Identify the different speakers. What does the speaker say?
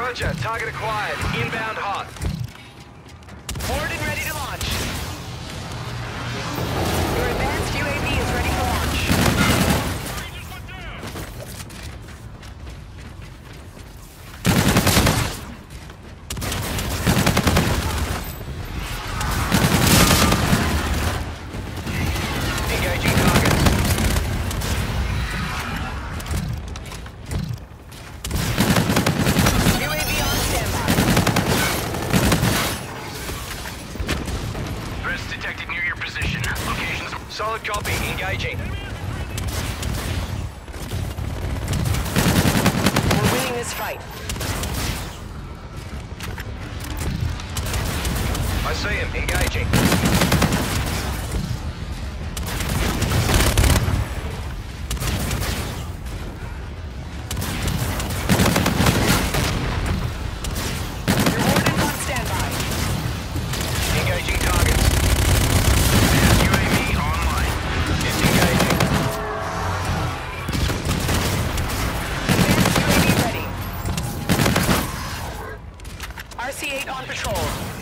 Speaker 1: Roger, target acquired. Inbound hot.
Speaker 2: Moored and ready to launch. Your advanced UAV is ready for launch.
Speaker 1: Engaging targets.
Speaker 2: UAV on standby.
Speaker 1: Threats detected near your position. Locations. Solid copy. Engaging.
Speaker 2: We're winning this fight.
Speaker 1: I see him. Engaging.
Speaker 2: Your warden on standby.
Speaker 1: Engaging targets. UAV online. Disengaging.
Speaker 2: Advanced UAV ready. RC-8 on patrol.